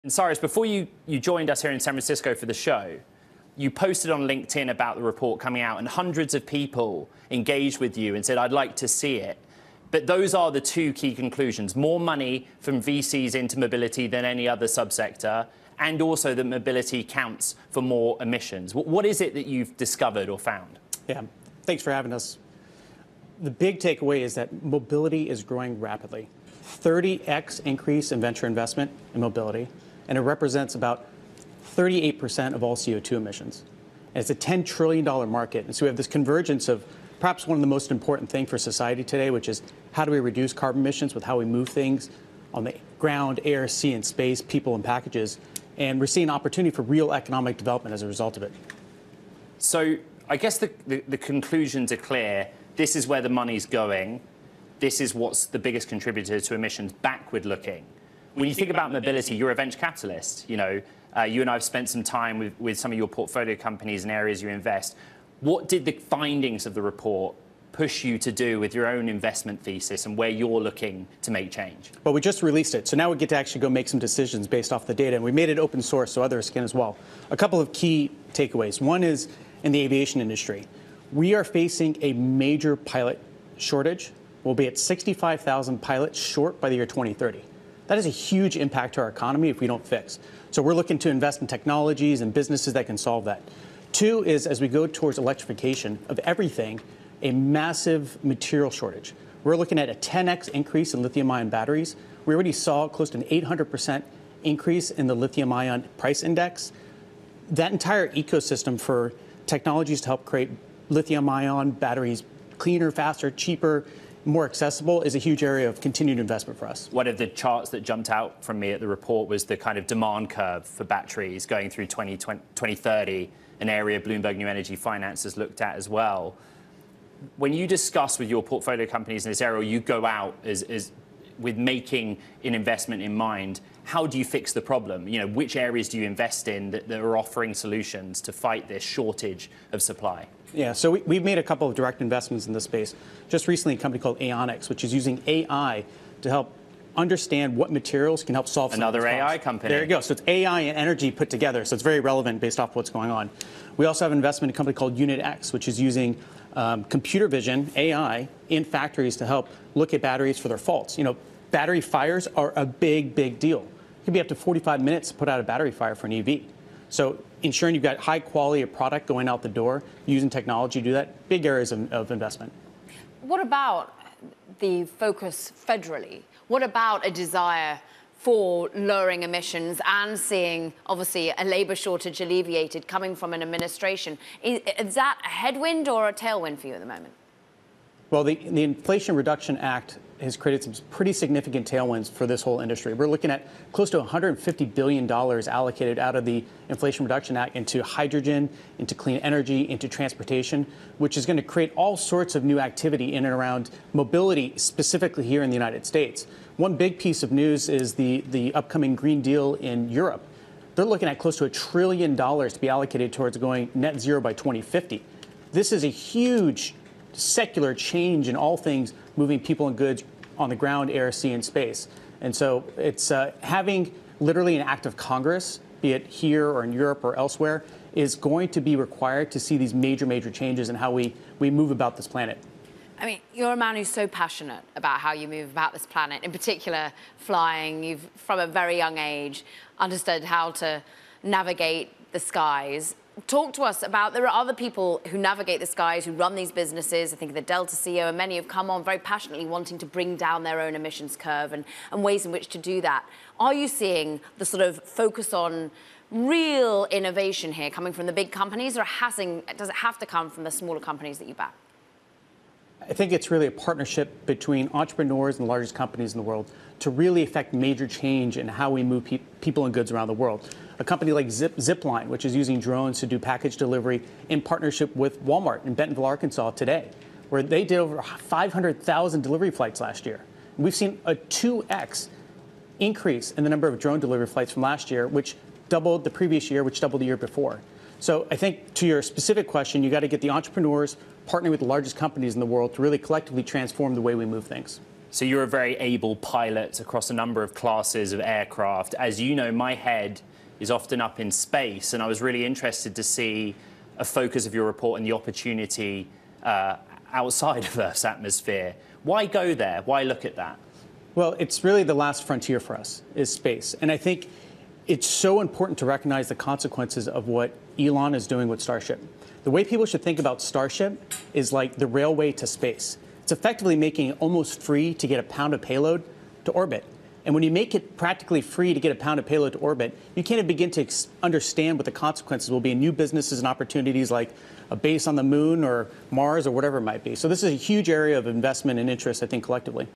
And Cyrus, before you joined us here in San Francisco for the show, you posted on LinkedIn about the report coming out, and hundreds of people engaged with you and said, I'd like to see it. But those are the two key conclusions: more money from VCs into mobility than any other subsector, and also that mobility counts for more emissions. What is it that you've discovered or found? Yeah, thanks for having us. The big takeaway is that mobility is growing rapidly. 30x increase in venture investment in mobility, and it represents about 38% of all CO2 emissions. And it's a $10 trillion market. And so we have this convergence of perhaps one of the most important things for society today, which is how do we reduce carbon emissions with how we move things on the ground, air, sea, and space, people and packages. And we're seeing opportunity for real economic development as a result of it. So I guess the conclusions are clear. This is where the money's going. This is what's the biggest contributor to emissions backward looking. When you think about mobility, you're a venture capitalist. You know, you and I have spent some time with some of your portfolio companies and areas you invest. What did the findings of the report push you to do with your own investment thesis and where you're looking to make change? Well, we just released it, so now we get to actually go make some decisions based off the data, and we made it open source so others can as well. A couple of key takeaways. One is in the aviation industry. We are facing a major pilot shortage. We'll be at 65,000 pilots short by the year 2030. That is a huge impact to our economy if we don't fix. So we're looking to invest in technologies and businesses that can solve that. Two is, as we go towards electrification of everything, a massive material shortage. We're looking at a 10x increase in lithium-ion batteries. We already saw close to an 800% increase in the lithium-ion price index. That entire ecosystem for technologies to help create lithium-ion batteries cleaner, faster, cheaper, more accessible is a huge area of continued investment for us. One of the charts that jumped out from me at the report was the kind of demand curve for batteries going through 2030, an area Bloomberg New Energy Finance has looked at as well. When you discuss with your portfolio companies in this area, you go out as with making an investment in mind, how do you fix the problem? You know, which areas do you invest in that are offering solutions to fight this shortage of supply? Yeah, so we've made a couple of direct investments in this space. Just recently, a company called Aonics, which is using AI to help understand what materials can help solve some of these problems. Another AI company. There you go. So it's AI and energy put together. So it's very relevant based off what's going on. We also have an investment in a company called UnitX, which is using computer vision, AI, in factories to help look at batteries for their faults. You know, battery fires are a big, big deal. It could be up to 45 minutes to put out a battery fire for an EV. So ensuring you've got high quality of product going out the door, using technology to do that, big areas of investment. What about the focus federally? What about a desire for lowering emissions and seeing, obviously, a labour shortage alleviated coming from an administration? Is that a headwind or a tailwind for you at the moment? Well, the Inflation Reduction Act has created some pretty significant tailwinds for this whole industry. We're looking at close to $150 billion allocated out of the Inflation Reduction Act into hydrogen, into clean energy, into transportation, which is going to create all sorts of new activity in and around mobility, specifically here in the United States. One big piece of news is the upcoming Green Deal in Europe. They're looking at close to $1 trillion to be allocated towards going net zero by 2050. This is a huge secular change in all things moving people and goods on the ground, air, sea, and space. And so it's having literally an act of Congress, be it here or in Europe or elsewhere, is going to be required to see these major, major changes in how we move about this planet. I mean, you're a man who's so passionate about how you move about this planet, in particular flying. You've, from a very young age, understood how to navigate the skies. Talk to us about, there are other people who navigate the skies, who run these businesses. I think of the Delta CEO, and many have come on very passionately wanting to bring down their own emissions curve and ways in which to do that. Are you seeing the sort of focus on real innovation here coming from the big companies, or does it have to come from the smaller companies that you back? I think it's really a partnership between entrepreneurs and the largest companies in the world to really affect major change in how we move people and goods around the world. A company like Zipline, which is using drones to do package delivery in partnership with Walmart in Bentonville, Arkansas today, where they did over 500,000 delivery flights last year. And we've seen a 2x increase in the number of drone delivery flights from last year, which doubled the previous year, which doubled the year before. So I think to your specific question, you got to get the entrepreneurs partnering with the largest companies in the world to really collectively transform the way we move things. So you're a very able pilot across a number of classes of aircraft. As you know, my head is often up in space, and I was really interested to see a focus of your report and the opportunity outside of Earth's atmosphere. Why go there? Why look at that? Well, it's really the last frontier for us, is space. And I think it's so important to recognize the consequences of what Elon is doing with Starship. The way people should think about Starship is like the railway to space. It's effectively making it almost free to get a pound of payload to orbit. And when you make it practically free to get a pound of payload to orbit, you can't begin to understand what the consequences will be in new businesses and opportunities like a base on the moon or Mars or whatever it might be. So this is a huge area of investment and interest, I think, collectively.